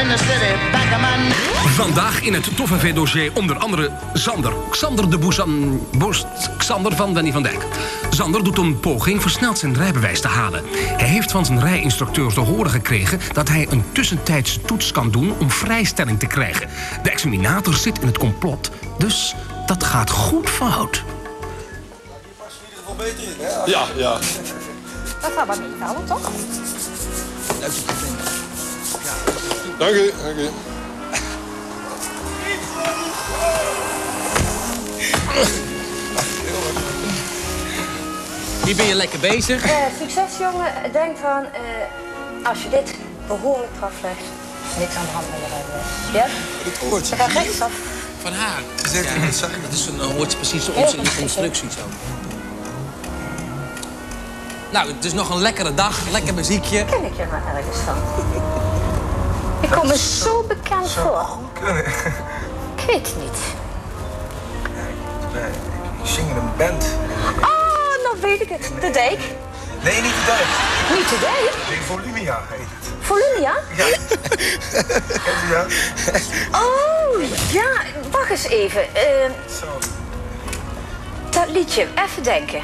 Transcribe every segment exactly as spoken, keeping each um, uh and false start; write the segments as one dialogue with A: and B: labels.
A: in the city, back of my neck.
B: Vandaag in het Toffe V-dossier onder andere Xander. Xander de Boezan... Boost... Xander van Danny van Dijk. Xander doet een poging versneld zijn rijbewijs te halen. Hij heeft van zijn rijinstructeur te horen gekregen dat hij een tussentijdse toets kan doen om vrijstelling te krijgen. De examinator zit in het complot, dus dat gaat goed fout.
C: Ja, ja.
D: Dat gaat maar meevallen, toch?
C: Dank u, dank u.
E: Hier ben je lekker bezig.
D: Uh, succes, jongen. Denk van, uh, als je dit behoorlijk aflegt, niks aan de hand met je rijbewijs. Ja?
F: Dat hoort ze.
D: Dan ga je rechtsaf.
E: Van haar.
F: Ze zegt
E: Ja,
F: niet zijn.
E: dat is een, hoort ze precies op zijn instructie zo. Nou, het is nog een lekkere dag, lekker muziekje.
D: Ken ik je maar ergens van? Ik kom me zo bekend voor.
F: Kunnen.
D: Ik weet het niet.
F: Nee, ik zing in een band.
D: Oh, nou weet ik het. De Dijk.
F: Nee, niet de dijk.
D: Niet de Dijk?
F: Nee, Volumia heet het.
D: Volumia?
F: Ja. Kent u dat?
D: Oh, ja. Wacht eens even. Uh,
F: Zo.
D: dat liedje, even denken.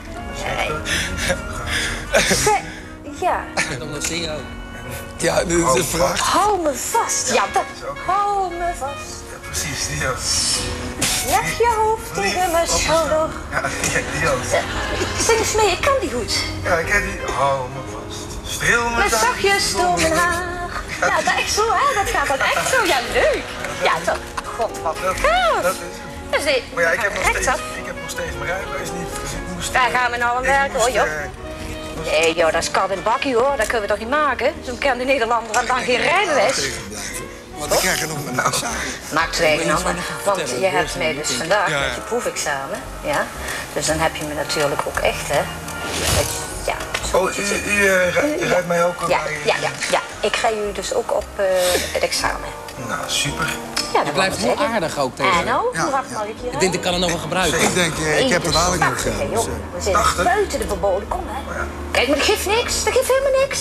D: Ze, ja.
E: Dan dat zie je ook.
F: Ja, dit is een vraag.
D: Hou me vast. Ja, dat. Hou me vast.
F: Ja, precies, die ook.
D: Leg je hoofd tegen mijn schouder.
F: Ja, die ook.
D: Zing eens mee, ik kan die goed.
F: Ja, ik ken die. Hou me vast. Streel me
D: Met
F: dan.
D: zachtjes door mijn haar. Ja, dat is zo, hè? Dat gaat dan echt zo. Ja, leuk. Ja, toch. God, wat
F: Dat,
D: gaaf.
F: dat is het.
D: Dus nee,
F: Maar ja, ik heb nog steeds,
D: rechtsaf.
F: ik heb nog steeds mijn rijbewijs niet. Dus ik moest...
D: Daar gaan we nou aan
F: ik
D: werken,
F: moest,
D: hoor, joh.
F: eh,
D: Nee, joh, dat is kat in de bakkie, hoor. Dat kunnen we toch niet maken? Zo'n bekende Nederlander had dan geen rijbewijs.
F: Want ik krijg er nog een examen.
D: Maakt twee genomen. Want je hebt mij dus vandaag
F: Ja, ja.
D: met je proefexamen. Ja. Dus dan heb je me natuurlijk ook echt, hè. Dat je- Ja. zo
F: Oh,
D: moet je
F: u,
D: zien.
F: u eh, rij- u rijdt mij ook al
D: Ja,
F: bij...
D: ja, ja, ja. Ik ga u dus ook op uh, het examen.
F: Nou, super.
D: Ja,
E: Je
D: dat
E: blijft
D: wou ik
E: heel
D: zeggen.
E: aardig ook
D: En
E: tegen.
D: nou,
F: Ja,
D: hoe hard
F: ja.
D: mag ik hier
E: Ik denk, ik kan het nog wel gebruiken.
F: Ik denk, eh, ik heb dat dadelijk nog
D: gedaan.
F: gedaan. Dus, eh,
D: We zijn
F: tachtig?
D: buiten de verboden, kom hè.
F: ja.
D: Kijk, maar dat geeft niks. Dat geeft helemaal niks.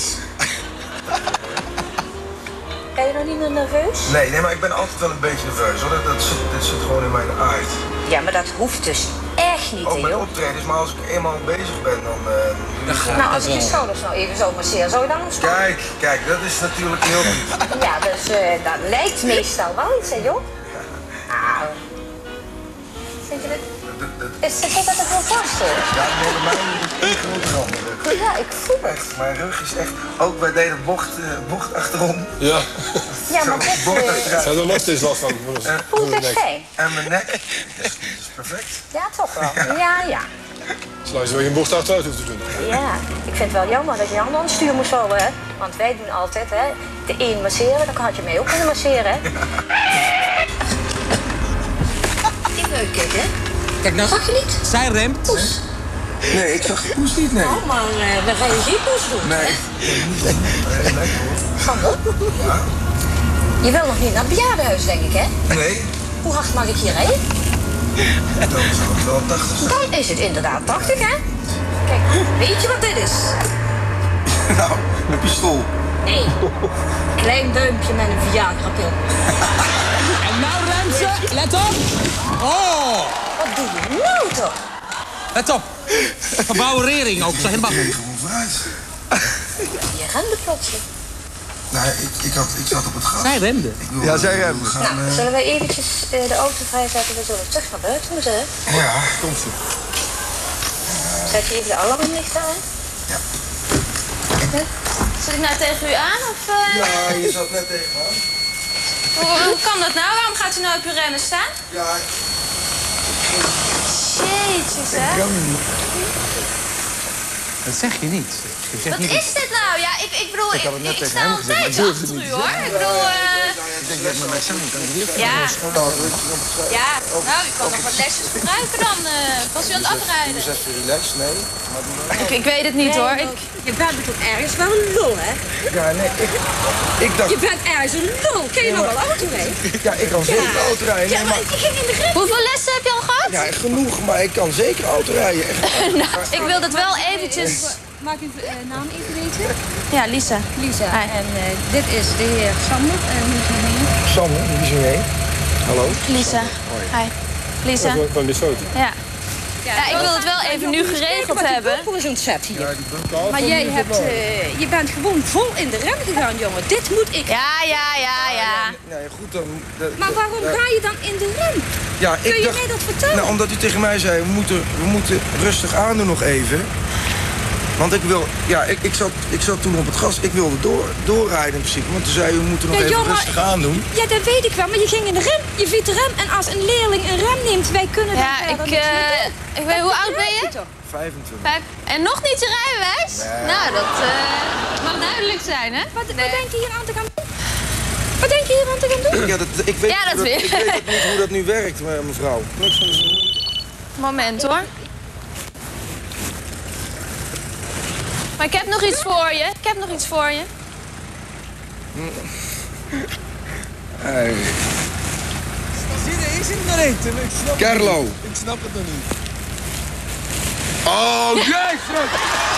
D: Ben je nog niet meer nerveus?
F: Nee, nee, maar ik ben altijd wel een beetje nerveus hoor. Dat, dat, zit, dat zit gewoon in mijn aard.
D: Ja, maar dat hoeft dus echt niet,
F: Ook
D: hè,
F: met
D: joh.
F: optredens, maar als ik eenmaal bezig ben, dan... eh,
E: Dan gaat
D: Nou, als
E: het
D: ik je
E: wel.
D: schouders nou even zo masseer, zou je dan ontspannen?
F: Kijk, kijk, dat is natuurlijk heel goed.
D: Ja, dus eh, dat lijkt meestal wel iets, hè, joh. Nou, vind je het?
F: Dat- dat-
D: Is zit dat er wel vast, hoor?
F: Ja, nee, bij mij is het een grote rand.
D: Ja, ik voel het.
F: Echt, mijn rug is echt... Ook wij deden bocht, eh, bocht achterom.
C: Ja.
D: Ja, maar
F: Zo,
D: dit
F: bocht
D: eh,
F: achteruit.
C: Ja, daar nog steeds last van.
D: voelt het fijn.
F: En mijn nek is, is perfect.
D: Ja, toch wel. Ja, ja.
C: Zolang je geen bocht achteruit hoeft te doen.
D: Ja, ik vind het wel jammer dat je handen aan het stuur moest houden, hè. Want wij doen altijd, hè, de een masseren, dan had je mij ook kunnen masseren, hè. Even uitkijken, hè.
E: Kijk nou,
D: Zag je niet?
E: zij remt.
D: Poes.
F: Nee, ik zag de poes niet, nee.
D: Oh, maar uh, we gaan je geen poes doen,
F: Nee.
D: hè.
F: Nee, lekker hoor.
D: Sander?
F: Ja?
D: Je wil nog niet naar het bejaardenhuis, denk ik, hè?
F: Nee,
D: Hoe hard mag ik hier rijden?
F: dan zou het wel tachtig zijn.
D: Dan is het inderdaad tachtig, hè? Kijk, weet je wat dit is?
F: Nou, een pistool.
D: Nee. Klein duimpje met een Viagra-pil.
E: En nou remt ze. Let op. Oh,
D: Wat doe je nou toch?
E: let op. Verbouwering ook, zo helemaal
F: Nee,
E: goed.
F: gewoon vooruit.
D: Je rende plotseling.
F: Nou, ik, ik, had, ik zat op het gas.
E: Zij remde.
F: Ik wilde-
G: Ja, zij remde.
F: we gaan,
D: Nou,
F: eh,
D: zullen wij eventjes uh, de auto vrijzetten? We zullen terug naar buiten moeten, hè?
F: Ja, komt ie.
D: Zet je even de alarmlichten aan?
F: Ja.
H: Zit ik nou tegen u aan? Of, uh...
F: Ja, je zat net tegenaan.
H: hoe, hoe kan dat nou? Waarom gaat u nou op uw remmen staan?
F: Ja,
H: Jeetjes, hè?
F: ik kan niet.
E: Dat zeg je niet. Je zegt
H: Wat
E: niet
H: is dit nou? Ja, ik, ik bedoel, ik,
G: had het net
H: ik,
G: tegen
H: sta
G: hem
H: nog
G: gezegd, maar
H: steeds
G: ik durfde
H: achter
G: het
H: u,
G: niet
H: hoor. Ik bedoel, eh...
F: Ik denk dat ik met mijn examen kan ik niet.
H: ja. Ja, nou, u kan nog wat lesjes gebruiken dan. eh was u aan het afrijden?
F: Dus even relaxed, nee. Maar doe maar.
H: Ik, ik weet het niet, hoor. Ik,
D: Je bent natuurlijk ergens wel een lul, hè?
F: Ja, nee, ik, ik dacht...
D: Je bent ergens een lul. Kun je nog wel auto rijden?
F: Ja, ik kan zeker auto rijden.
D: Ja,
F: Nee,
D: maar
F: maar,
D: je ging in de grip.
H: hoeveel lessen heb je al gehad?
F: ja, genoeg, maar ik kan zeker auto rijden. Echt.
H: Nou, ik wil dat wel eventjes
D: Mag ik uw uh, naam even weten?
H: Ja, Lisa.
D: Lisa.
H: Hi.
D: En uh, dit is de heer Sander. En hoe is uw naam?
F: Sander, wie is er mee? Hallo?
H: Lisa. Hi. Lisa.
C: Van, van Lesotho.
H: Ja. Ja, ik wil het wel even nu geregeld hebben.
D: Voor zo'n set hier.
F: Ja, die bank.
D: Maar jij hebt, uh, je bent gewoon vol in de rem gegaan, jongen. Dit moet ik.
H: Ja, ja, ja, ja.
F: Nee, goed dan. de-
D: Maar
F: de-
D: waarom
F: ja.
D: ga je dan in de rem?
F: Ja,
D: Kun
F: ik
D: je
F: dacht,
D: mij dat vertellen?
F: nou, omdat u tegen mij zei, we moeten, we moeten rustig aandoen nog even. Want ik wil, ja, ik, ik, zat, ik zat toen op het gas, ik wilde door, doorrijden in principe. Want toen zei u, we moeten nog
D: Ja,
F: even
D: jongen,
F: rustig aandoen.
D: Ja, dat weet ik wel, maar je ging in de rem. Je viet de rem. En als een leerling een rem neemt, wij kunnen
H: Ja,
D: daar
H: ik,
D: verder niks mee
H: eh,
D: doen.
H: ik weet, hoe oud ben je?
D: Toch?
F: vijfentwintig.
H: Vijf. En nog niet je rijbewijs? Nou, dat eh, mag duidelijk zijn, hè?
D: Wat, wat denk je hier aan te gaan doen? Wat denk je hier aan te gaan doen?
F: Ja, dat, ik weet,
H: Ja, dat
F: hoe
H: weet
F: ik weet ook niet hoe dat nu werkt, me- mevrouw.
H: Moment, hoor. Maar ik heb nog iets voor je. Ik heb nog iets voor je.
F: Hey.
E: Zie je, ik zit er niet. Ik snap
F: Carlo.
E: Ik snap het nog niet.
F: Oh, jezus!